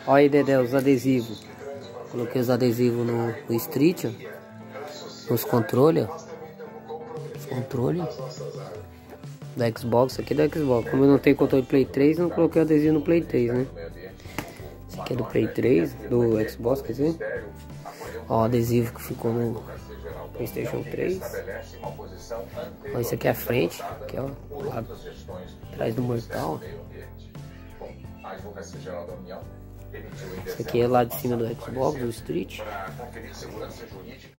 Olha aí, Dedé, os adesivos. Coloquei os adesivos no Street, ó. Nos controles, ó. Os controles da Xbox, aqui é da Xbox. Como eu não tenho controle de Play 3, não coloquei o adesivo no Play 3, né? Esse aqui é do Play 3, do Xbox, quer dizer. Ó, o adesivo que ficou no PlayStation 3. Ó, esse aqui é a frente, aqui ó, lá atrás do Mortal. Esse aqui é lá de cima do Xbox, do Street.